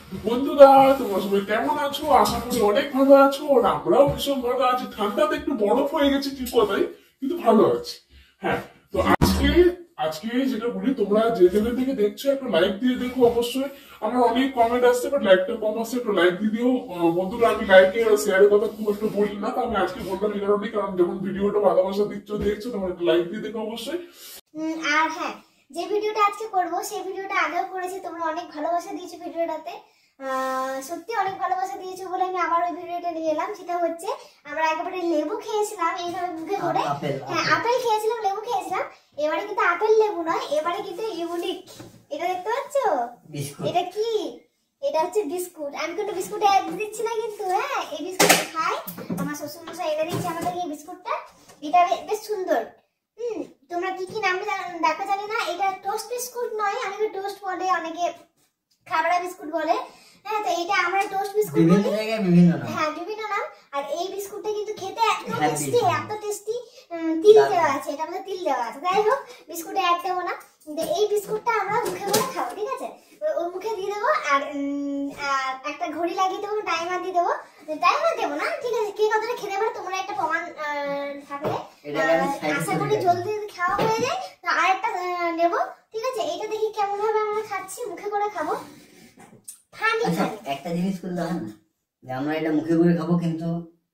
বন্ধুরা, তোমরা সবাই কেমন আছো? আশা করি অনেক ভালো আছো। আর আমরাও ভীষণ ভালো আছি। ঠান্ডাতে একটু বরফ হয়ে গেছে ঠিক কথাই, কিন্তু ভালো আছি। হ্যাঁ, তো আজকে আজকে যেটা বলি, তোমরা যে যেখান থেকে দেখছো একটু লাইক দিয়ে দেখো অবশ্যই। আমার অনেক কমেন্ট আসছে, বাট লাইকটা কম আসছে, একটু লাইক দিয়ে দিও। বন্ধুরা, আমি লাইকে শেয়ারের কথা খুব একটু বলি না, তো আমি আজকে বললাম এই কারণে, কারণ যখন ভিডিওটা ভালোবাসা দেখছো তোমরা একটু লাইক দিয়ে দেখো অবশ্যই। আর হ্যাঁ, যে ভিডিওটা আজকে করব সেই ভিডিওটা আগেও করেছি, তোমরা অনেক ভালোবাসা দিয়েছো ভিডিওটাতে। সত্যি অনেক ভালোবাসা দিয়েছো বলে আমি আবার ওই ভিডিওটা নিয়ে এলাম। সেটা হচ্ছে আমরা একেবারে লেবু খেয়েছিলাম এইভাবে মুখে করে। হ্যাঁ, আপেল খেয়েছিলাম, লেবু খেয়েছিলাম। এবারে কিন্তু আপেল লেবু নয়, এবারে কিন্তু ইউনিক। এটা দেখতে পাচ্ছ? এটা কি? এটা হচ্ছে বিস্কুট। আমি কিন্তু বিস্কুট দিচ্ছি না কিন্তু। হ্যাঁ, এই বিস্কুটটা খাই, আমার শ্বশুর মশাই এনে দিচ্ছে আমাদের এই বিস্কুটটা। এটা বেশ সুন্দর। তোমরা কি কি নাম দেখো জানি না। এটা টোস্ট বিস্কুট নয়, অনেকে টোস্ট বলে, অনেকে খাবড়া বিস্কুট বলে। হ্যাঁ, তো এটা আমরা টোস্ট বিস্কুট বলি, বিভিন্ন জায়গায় বিভিন্ন নাম। হ্যাঁ, বিভিন্ন নাম। আর এই বিস্কুটটা কিন্তু খেতে এত টেস্টি, তিল দেওয়া আছে, এটা আমাদের তিল দেওয়া আছে। যাই হোক, বিস্কুটে অ্যাড দেবো না, কিন্তু এই বিস্কুটটা আমরা মুখে করে খাবো, ঠিক আছে? ওর মুখে দিয়ে দেবো, আর একটা ঘড়ি লাগিয়ে দেবো, টাইমার দিয়ে দেবো। টাইমার দেবো না, ঠিক আছে? কে কতটা খেতে পারে তোমরা একটা প্রমাণ থাকলে। আশা করি জলদি খাওয়া হয়ে যায়। তো আরেকটা নেবো, ঠিক আছে? এটা দেখি কেমন ভাবে আমরা খাচ্ছি, মুখে করে খাবো। আচ্ছা, একটা জিনিস করলে হয় না যে আমরা এটা মুখে করে খাবো, কিন্তু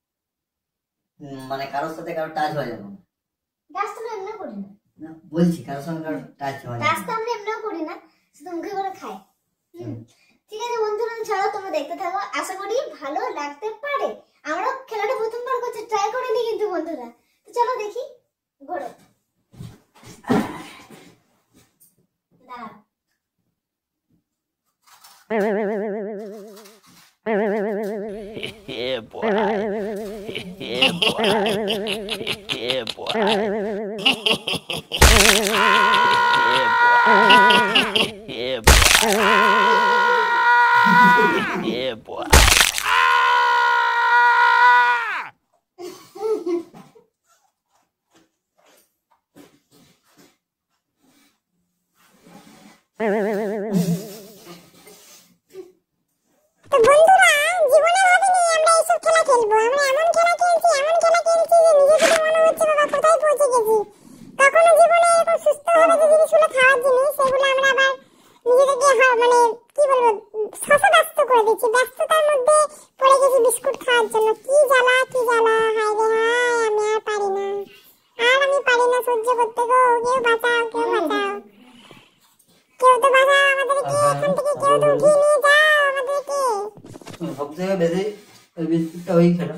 মানে কারোর সাথে কারো টাচ হয়ে যাবে না। টাচ তো আমরা এমনিও করি না। না, বলছি কারোর সঙ্গে কারো টাচ হয় না। টাচ তো আমরা এমনিও করি না, শুধু মুখে করে খাই। ঠিক আছে বন্ধুরা, চলো তোমরা দেখতে থাকো। আশা করি ভালো লাগতে পারে। আমরা খেলাটা প্রথমবার করছি, ট্রাই করিনি কিন্তু বন্ধুরা। তো চলো দেখি। ঘোরো, দাঁড়াও। Yeah, boy. Yeah, boy. Yeah, boy. Yeah, boy. Yeah, boy. তো বন্ধুরা, জীবনে ভাবিনি আমরা এইসব খেলা খেলবো। আমরা এমন খেলা খেলছি যে নিজে থেকে মনে হচ্ছে বাবা কোথায় পৌঁছে গেছি। কখনো জীবনে এরকম সুস্থভাবে যে জিনিসগুলো খাওয়ার জিনিস, সেগুলো আমরা আবার নিজে থেকে মানে কি বলবো, শশব্যস্ত করে দিচ্ছি। ব্যস্ততার মধ্যে পড়ে গেছি বিস্কুট খাওয়ার জন্য। কি জ্বালা, হায় রে হায়, আমি আর পারি না, আমি পারি না সহ্য করতে গো। কেউ বাঁচাও, কেউ বাঁচাও, কেউ তো বাঁচাও আমাদেরকে। এখান থেকে কেউ তো উঠিয়ে নিয়ে যাও আমাদেরকে। সব থেকে বেশি ওই বিস্কুটটা ওই খেলো।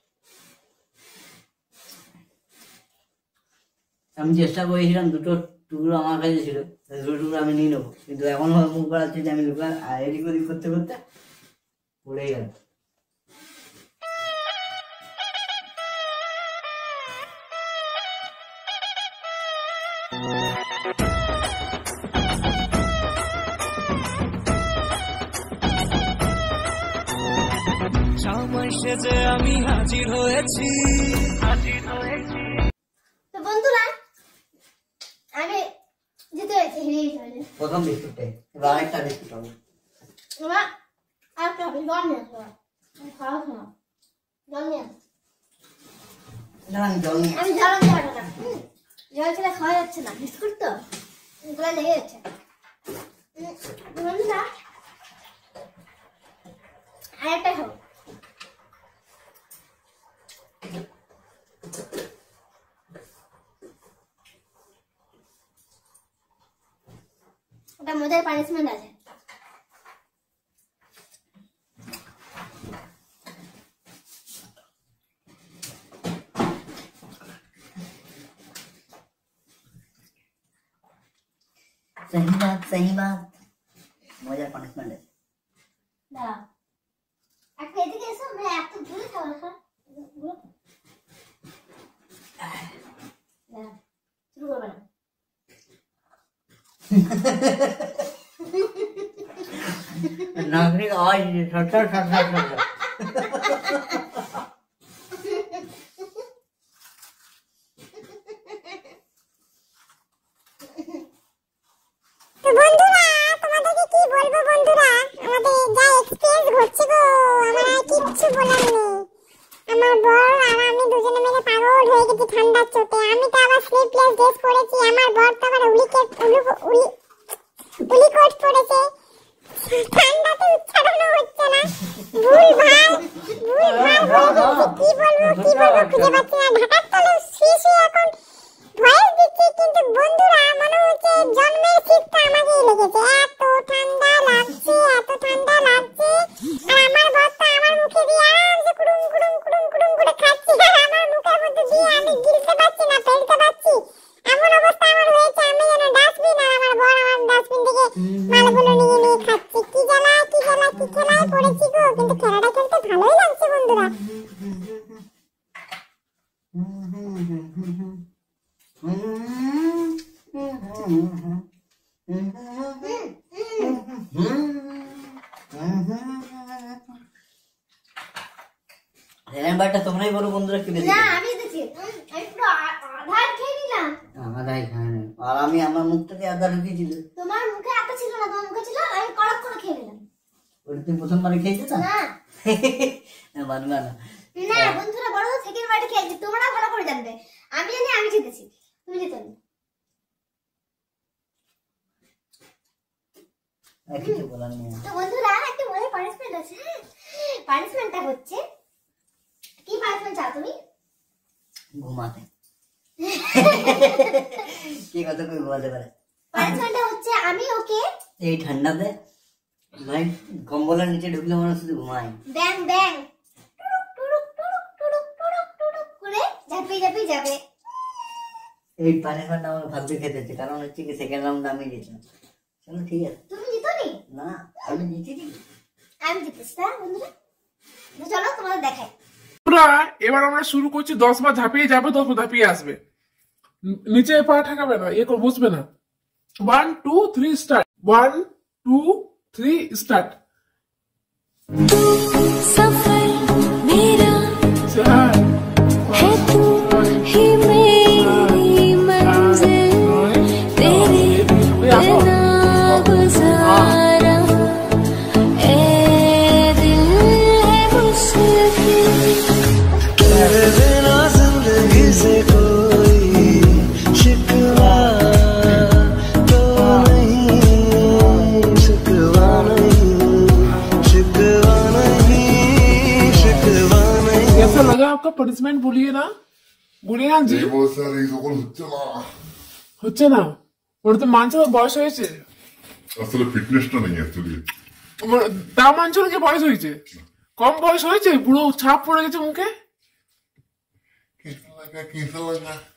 আমি চেষ্টা করেছিলাম, দুটো টুকরো আমার কাছে ছিল, দুটো টুকরো আমি নিয়ে নেবো, কিন্তু এখন মুখ বাড়াচ্ছি যে আমি লুকা এদিক ওদিক করতে করতে পড়েই গেল। সময় সেজে আমি হাজির হয়েছি। তো বন্ধুরা, আমি জিতে গেছি, হেরে গেছি। প্রথম বিস্কুটটাই, এবার আরেকটা বিস্কুট হবে। এবার আরেকটা হবে, জল নিয়ে আসো। খাওয়া খাওয়া জল নিয়ে আসো। আমি জল নিয়ে আমি জল আনতে পারবো না। জল খেলে খাওয়া যাচ্ছে না, বিস্কুট তো গলা লেগে যাচ্ছে। বন্ধুরা, আরেকটা খাবো। ওটা মজার পানিশমেন্ট আছে। सही बात, मजा पनिशमेंट है। দাঁড়াও, একটা এদিকে এসো, আমরা এত দূরে খাবো না। শুরু করবে না। नागरिक आवाज তো বন্ধুরা, তোমাদেরকে কি বলবো বন্ধুরা, আমাদের যা কিচ্ছু বলার নেই। আমার বর আর আমি দুজনে মিলে পাগল হয়ে গেছি ঠান্ডার চোটে। আমি তো আবার স্লিপলেস ড্রেস পরেছি, আমার বর তো আবার উলি কোট পরেছে। ঠান্ডাতে উচ্চারণও হচ্ছে না, ভুলভাল হয়ে গেছে। কি বলবো খুঁজে পাচ্ছি না। ঢাকার তলে শুয়ে এখন ভয়েস দিচ্ছি, কিন্তু বন্ধুরা মনে হচ্ছে জন্মের শীতটা আমাকেই লেগেছে। এত ঠান্ডা লাগছে, এত ঠান্ডা লাগছে। আর আমার বর তো আমার মুখে দিয়ে আরামসে কুড়ুম কুড়ুম কুড়ুম কুড়ুম করে খাচ্ছে, আর আমার মুখের মধ্যে দিয়ে আমি গিলতে পারছি না, ফেলতে পারছি। এমন অবস্থা আমার হয়েছে, আমি যেন ডাস্টবিন, আর আমার বর আমার ডাস্টবিন থেকে মালগুলো নিয়ে নিয়ে খাচ্ছে। কি খেলায় পড়েছি গো, কিন্তু খেলাটা খেলতে ভালোই লাগছে বন্ধুরা। ব্যাপারটা তোমরাই বলো বন্ধুরা, কি বেশি না আমি দিচ্ছি, আমি পুরো আধার খেয়ে নিলাম। আধাই খায় না, আর আমি আমার মুখটাকে আধা ঢুকিয়েছিল। তোমার মুখে আটা ছিল না, তোমার মুখে ছিল, আমি কড়ক করে খেয়ে নিলাম। ওটা তুমি প্রথমবারে খেয়েছো তো? না মানবে না। না বন্ধুরা, বড় তো সেকেন্ড বারে খেয়েছি, তোমরা ভালো করে জানবে। আমি জানি আমি জিতেছি, তুমি জিতোনি। কিছু বলার নেই। তো বন্ধুরা একটা মজার পানিশমেন্ট আছে। পানিশমেন্টটা হচ্ছে, কি পানিশমেন্ট চাও তুমি? ঘুমাতে। কি কথা কই ঘুমাতে পারে? পানিশমেন্টটা হচ্ছে আমি ওকে এই ঠান্ডাতে ভাই কম্বলের নিচে ঢুকলে মনে শুধু ঘুমায়। ব্যাং ব্যাং টুরুক টুরুক টুরুক টুরুক টুরুক করে ঝাঁপিয়ে যাবে। এই পানিশমেন্ট আমার ফালতু খেতে হচ্ছে, কারণ হচ্ছে কি সেকেন্ড রাউন্ড আমি জিতলাম। চলো ঠিক আছে। তুমি জিতোনি? না আমি জিতেছি। আমি জিতেছি না বন্ধুরা। তো চলো তোমাদের দেখাই। এবার আমরা শুরু করছি, 10 বার ঝাঁপিয়ে যাবে, 10 বার ঝাঁপিয়ে আসবে। নিচে পা ঠেকাবে না, করে বসবে না। 1 2 3 স্টার্ট। 1 2 3 স্টার্ট। सफर मेरा है, तू ही मेरी मंजिल, तेरे बिना गुजारा ए दिल है मुश्किल। तेरे बिना जिंदगी से कोई शिकवा तो नहीं, शिकवा कैसा लगा आपका पनिशमेंट? बोलिए ना জি। স্যার এই সকল হচ্ছে না, ওটা তো মানছে বয়স হয়েছে। আসলে ফিটনেসটা নেই অ্যাকচুয়ালি। তা মানছো নাকি বয়স হয়েছে? কম বয়স হয়েছে, পুরো ছাপ পড়ে গেছে মুখে। कैसा लगा